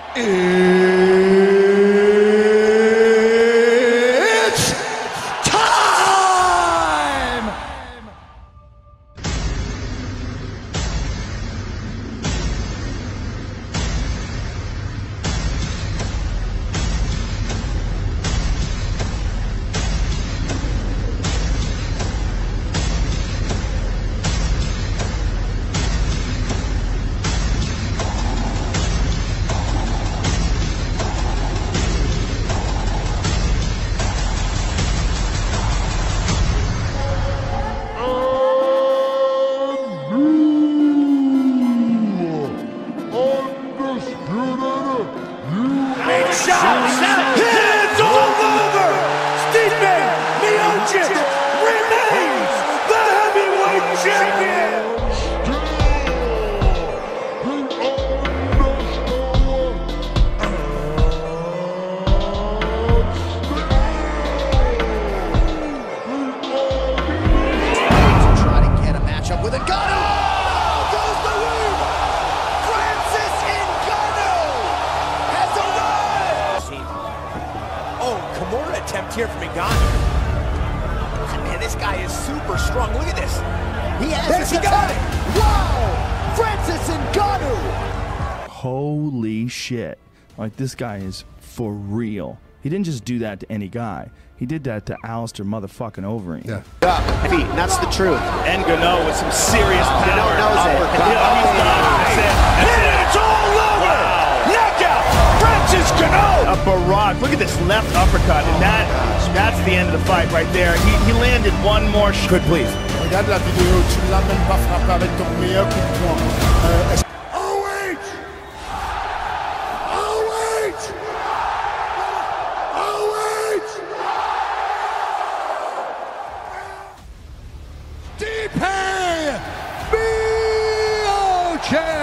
It's time! It's all over! Stipe Miocic remains the heavyweight champion! Try to get a matchup with Ngandu! Oh, goes the win! Francis Ngandu has arrived! Oh, Kimura attempt here from Ngandu. Man, this guy is super strong. Look at this. He has He got it! Wow! Francis Ngandu! Holy shit. Like, this guy is for real. He didn't just do that to any guy. He did that to Alistair motherfucking Overeem. Feet, and that's the truth. Ngandu with some serious power. knows it. He's done. That's it. And it's all over! Wow. Knockout! Francis Ngandu! A barrage. Look at this left uppercut, and that's the end of the fight right there. He landed one more shot. Good, please. Regarde la vidéo, tu ne l'as même pas frappé avec ton meilleur coup de poing. Oh, wait! Oh, wait! Oh, wait! Stipe Miocic!